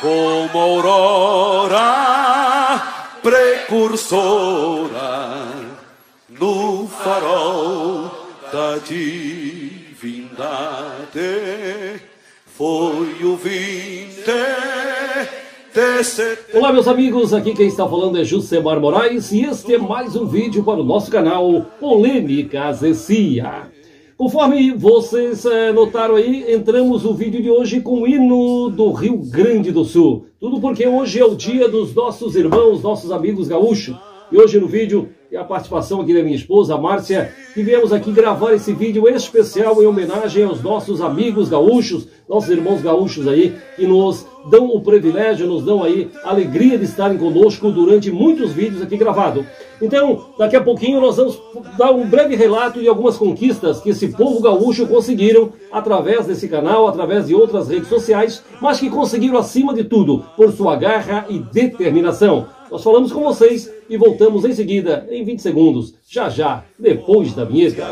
Como aurora precursora no farol da divindade, foi o 20 de setembro. Olá meus amigos, aqui quem está falando é Jusemar Moraes e este é mais um vídeo para o nosso canal Polêmicas e Cia. Conforme vocês notaram aí, entramos no vídeo de hoje com o hino do Rio Grande do Sul. Tudo porque hoje é o dia dos nossos irmãos, nossos amigos gaúchos. E hoje no vídeo tem a participação aqui da minha esposa, a Márcia, que viemos aqui gravar esse vídeo especial em homenagem aos nossos amigos gaúchos, nossos irmãos gaúchos aí, que nos dão o privilégio, nos dão aí a alegria de estarem conosco durante muitos vídeos aqui gravados. Então, daqui a pouquinho nós vamos dar um breve relato de algumas conquistas que esse povo gaúcho conseguiram através desse canal, através de outras redes sociais, mas que conseguiram acima de tudo por sua garra e determinação. Nós falamos com vocês e voltamos em seguida, em 20 segundos, já, depois da vinheta.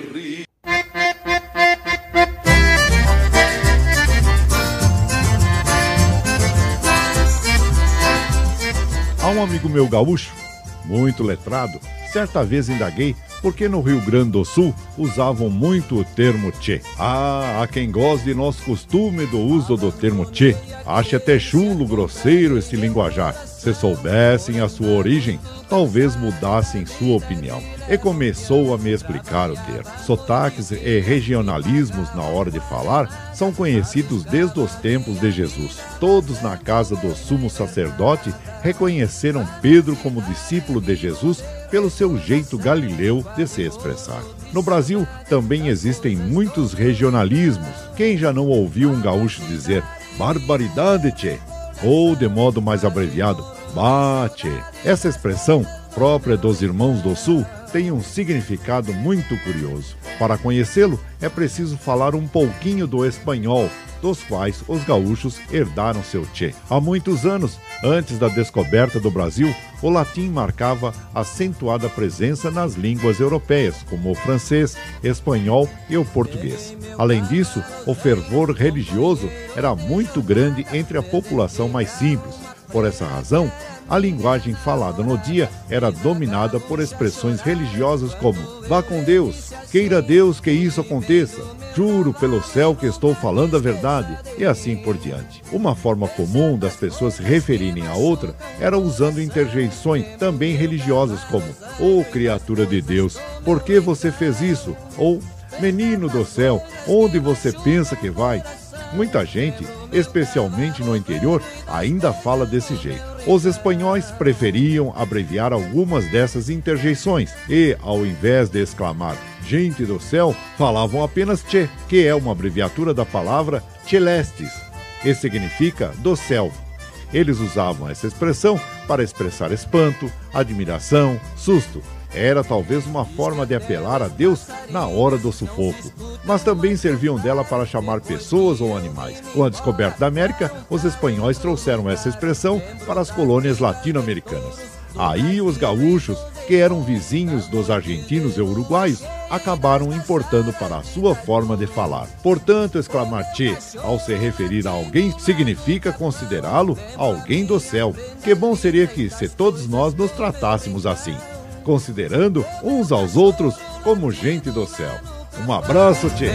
Há um amigo meu gaúcho, muito letrado, certa vez indaguei porque no Rio Grande do Sul usavam muito o termo tchê. Há quem goste de nosso costume do uso do termo tchê. Ache até chulo, grosseiro esse linguajar. Se soubessem a sua origem, talvez mudassem sua opinião. E começou a me explicar o termo. Sotaques e regionalismos na hora de falar são conhecidos desde os tempos de Jesus. Todos na casa do sumo sacerdote reconheceram Pedro como discípulo de Jesus pelo seu jeito galileu de se expressar. No Brasil também existem muitos regionalismos. Quem já não ouviu um gaúcho dizer barbaridade, tchê? Ou, de modo mais abreviado, bate. Essa expressão, própria dos irmãos do Sul, tem um significado muito curioso. Para conhecê-lo, é preciso falar um pouquinho do espanhol, dos quais os gaúchos herdaram seu tchê. Há muitos anos, antes da descoberta do Brasil, o latim marcava acentuada presença nas línguas europeias, como o francês, espanhol e o português. Além disso, o fervor religioso era muito grande entre a população mais simples. Por essa razão, a linguagem falada no dia era dominada por expressões religiosas como vá com Deus, queira Deus que isso aconteça, juro pelo céu que estou falando a verdade, e assim por diante. Uma forma comum das pessoas se referirem a outra era usando interjeições também religiosas como ô criatura de Deus, por que você fez isso? Ou menino do céu, onde você pensa que vai? Muita gente, especialmente no interior, ainda fala desse jeito. Os espanhóis preferiam abreviar algumas dessas interjeições e, ao invés de exclamar gente do céu, falavam apenas tchê, que é uma abreviatura da palavra celestes, e significa do céu. Eles usavam essa expressão para expressar espanto, admiração, susto. Era talvez uma forma de apelar a Deus na hora do sufoco, mas também serviam dela para chamar pessoas ou animais. Com a descoberta da América, os espanhóis trouxeram essa expressão para as colônias latino-americanas. Aí os gaúchos, que eram vizinhos dos argentinos e uruguaios, acabaram importando para a sua forma de falar. Portanto, exclamar tchê ao se referir a alguém significa considerá-lo alguém do céu. Que bom seria que se todos nós nos tratássemos assim, considerando uns aos outros como gente do céu. Um abraço, tchê!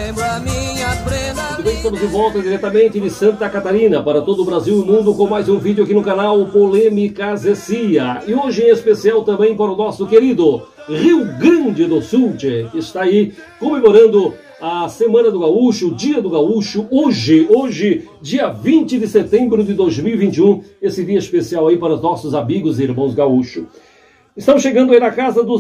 Muito bem, estamos de volta diretamente de Santa Catarina para todo o Brasil e o mundo com mais um vídeo aqui no canal Polêmicas e Cia. E hoje em especial também para o nosso querido Rio Grande do Sul, tchê, que está aí comemorando a Semana do Gaúcho, o Dia do Gaúcho, hoje, dia 20 de setembro de 2021, esse dia especial aí para os nossos amigos e irmãos gaúchos. Estamos chegando aí na casa dos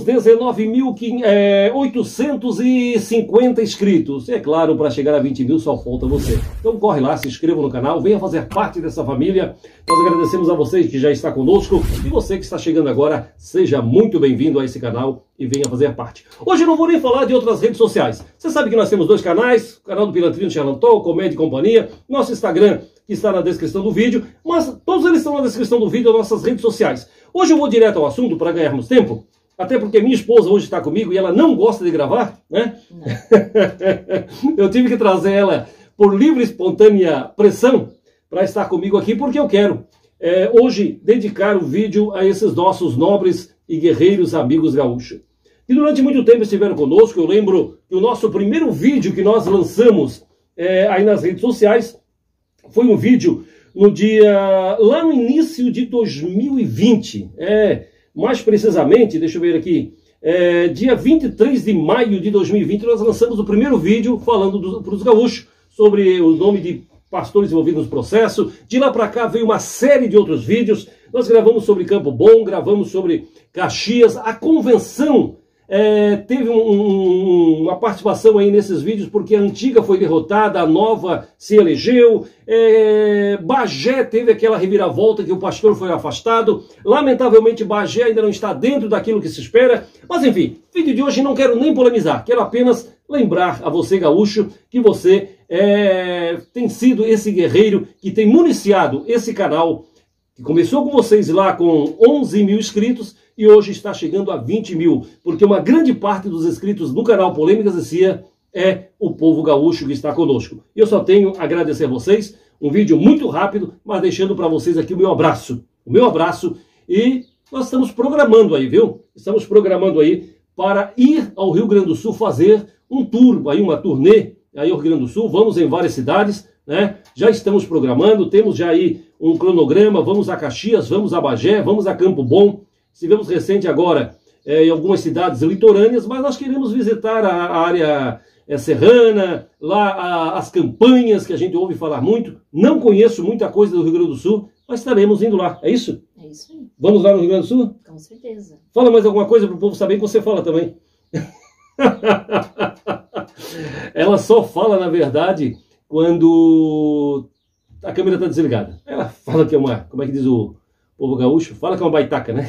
19.850 inscritos. É claro, para chegar a 20 mil só falta você. Então corre lá, se inscreva no canal, venha fazer parte dessa família. Nós agradecemos a vocês que já está conosco. E você que está chegando agora, seja muito bem-vindo a esse canal e venha fazer parte. Hoje eu não vou nem falar de outras redes sociais. Você sabe que nós temos dois canais, o canal do Pilantrino Charlantol, Comédia e Companhia, nosso Instagram, que está na descrição do vídeo, mas todos eles estão na descrição do vídeo das nossas redes sociais. Hoje eu vou direto ao assunto para ganharmos tempo, até porque minha esposa hoje está comigo e ela não gosta de gravar, né? Eu tive que trazer ela por livre e espontânea pressão para estar comigo aqui, porque eu quero hoje dedicar o vídeo a esses nossos nobres e guerreiros amigos gaúchos. E durante muito tempo estiveram conosco. Eu lembro que o nosso primeiro vídeo que nós lançamos aí nas redes sociais foi um vídeo lá no início de 2020. Mais precisamente, deixa eu ver aqui, dia 23 de maio de 2020, nós lançamos o primeiro vídeo falando para os gaúchos sobre o nome de pastores envolvidos no processo. De lá para cá veio uma série de outros vídeos. Nós gravamos sobre Campo Bom, gravamos sobre Caxias, a convenção. Teve uma participação aí nesses vídeos, porque a antiga foi derrotada, a nova se elegeu. Bagé teve aquela reviravolta que o pastor foi afastado. Lamentavelmente Bagé ainda não está dentro daquilo que se espera. Mas enfim, vídeo de hoje não quero nem polemizar, quero apenas lembrar a você gaúcho que você tem sido esse guerreiro que tem municiado esse canal, que começou com vocês lá com 11 mil inscritos e hoje está chegando a 20 mil, porque uma grande parte dos inscritos no canal Polêmicas de Cia é o povo gaúcho que está conosco. Eu só tenho a agradecer a vocês, um vídeo muito rápido, mas deixando para vocês aqui o meu abraço, e nós estamos programando aí, viu? Estamos programando aí para ir ao Rio Grande do Sul fazer um tour, aí uma turnê aí ao Rio Grande do Sul, vamos em várias cidades, né? Já estamos programando, temos já aí um cronograma, vamos a Caxias, vamos a Bagé, vamos a Campo Bom. Estivemos recente agora em algumas cidades litorâneas, mas nós queremos visitar a área serrana, lá as campanhas que a gente ouve falar muito. Não conheço muita coisa do Rio Grande do Sul, mas estaremos indo lá. É isso? É isso aí. Vamos lá no Rio Grande do Sul? Com certeza. Fala mais alguma coisa para o povo saber que você fala também. Ela só fala, na verdade, quando a câmera está desligada. Ela fala que é uma, como é que diz o povo gaúcho? Fala que é uma baitaca, né?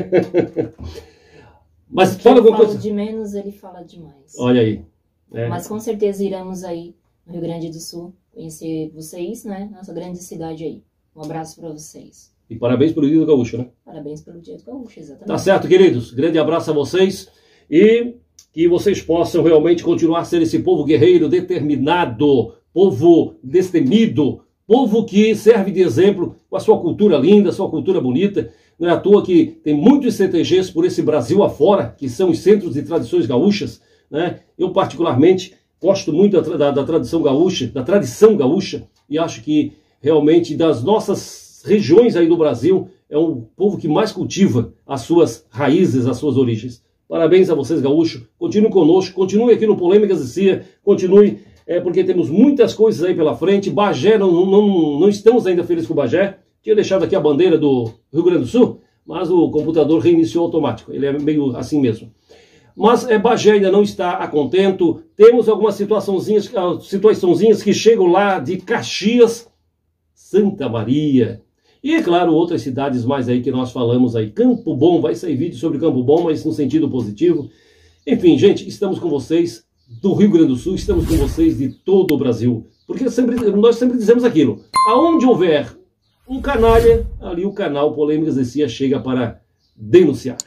Mas porque fala alguma eu falo coisa. de menos, ele fala demais. Olha aí. Mas com certeza iremos aí no Rio Grande do Sul conhecer vocês, né? Nossa grande cidade aí. Um abraço para vocês. E parabéns pelo Dia do Gaúcho, né? Parabéns pelo Dia do Gaúcho, exatamente. Tá certo, queridos. Grande abraço a vocês e que vocês possam realmente continuar a ser esse povo guerreiro, determinado, povo destemido, povo que serve de exemplo com a sua cultura linda, sua cultura bonita. Não é à toa que tem muitos CTGs por esse Brasil afora, que são os centros de tradições gaúchas, né? Eu, particularmente, gosto muito da tradição gaúcha, e acho que, realmente, das nossas regiões aí do Brasil, é um povo que mais cultiva as suas raízes, as suas origens. Parabéns a vocês, gaúcho. Continue conosco, continue aqui no Polêmicas de Cia, continue, porque temos muitas coisas aí pela frente. Bagé, não estamos ainda felizes com o Bagé. Tinha deixado aqui a bandeira do Rio Grande do Sul, mas o computador reiniciou automático. Ele é meio assim mesmo. Mas Bagé ainda não está a contento. Temos algumas situaçãozinhas que chegam lá de Caxias, Santa Maria. E, é claro, outras cidades mais aí que nós falamos aí. Campo Bom, vai sair vídeo sobre Campo Bom, mas no sentido positivo. Enfim, gente, estamos com vocês do Rio Grande do Sul, estamos com vocês de todo o Brasil. Porque nós sempre dizemos aquilo. Aonde houver um canalha, ali o canal Polêmicas de Cia chega para denunciar.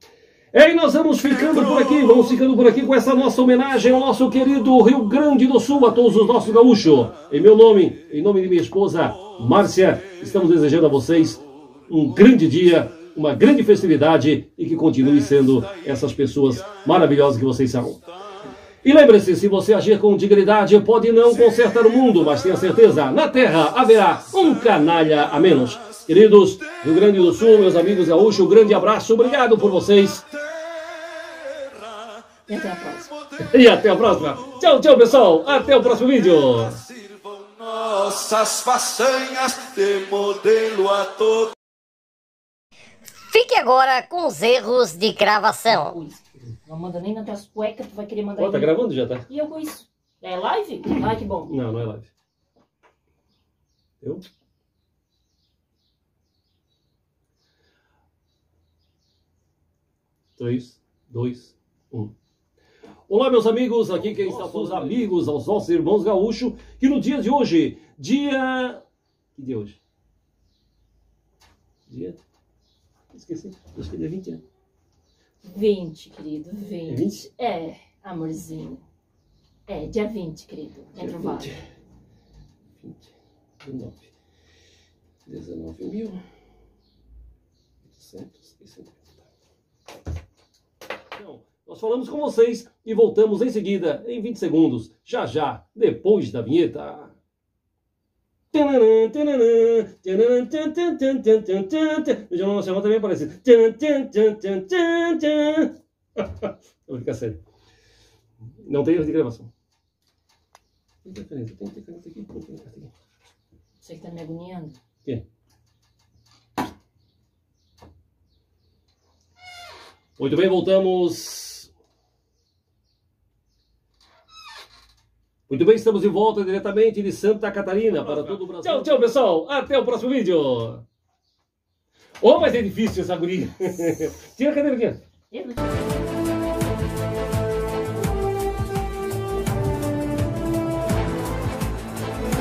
E nós vamos ficando por aqui com essa nossa homenagem ao nosso querido Rio Grande do Sul, a todos os nossos gaúchos. Em meu nome, em nome de minha esposa Márcia, estamos desejando a vocês um grande dia, uma grande festividade e que continue sendo essas pessoas maravilhosas que vocês são. E lembre-se, se você agir com dignidade, pode não consertar o mundo, mas tenha certeza, na Terra haverá um canalha a menos. Queridos, Rio Grande do Sul, meus amigos gaúchos, um grande abraço, obrigado por vocês. E até a próxima. E até a próxima. Tchau, tchau, pessoal. Até o próximo vídeo. Nossas façanhas de modelo a todo. Fique agora com os erros de gravação. Não manda nem nas tuas cuecas, tu vai querer mandar. Ó, tá gravando já, tá? E eu com isso. É live? Ai, que bom. Não, não é live. Eu? Três, dois, um. Olá, meus amigos, aqui quem está com os amigos, aos nossos irmãos gaúchos, que no dia de hoje, dia... Que dia é hoje? Dia... Esqueci, acho que é dia 20, né? 20, querido, 20. 20? É, amorzinho. É, dia 20, querido. Entre o vale. 20, 19. 19.850. Então, nós falamos com vocês e voltamos em seguida, em 20 segundos, já, depois da vinheta. No Jornal Nacional também aparece. Vou ficar sério. Não tem erro de gravação. Tem caneta aqui. Você que tá me agoniando? Quê? Muito bem, voltamos. Muito bem, estamos de volta diretamente de Santa Catarina para todo o Brasil. Tchau, pessoal. Até o próximo vídeo. Oh, mas é difícil essa guria. Tira a cadeira aqui.